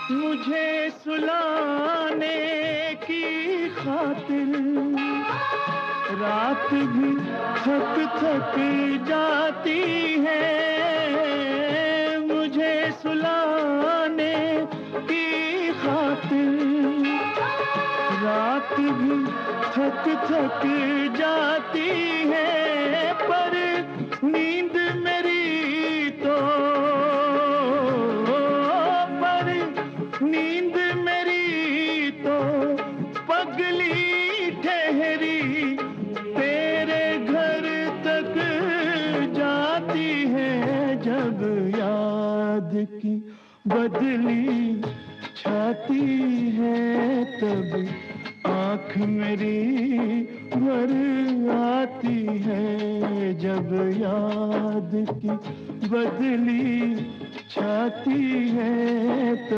मुझे सुलाने की खातिर रात भी थक थक जाती है। मुझे सुलाने की खातिर रात भी थक थक जाती है, पर नींद मेरी तो पर नींद मेरी तो पगली ठहरी तेरे घर तक जाती है। जब याद की बदली छाती है, तब आँख मेरी भर आती है। जब याद की बदली छाती है,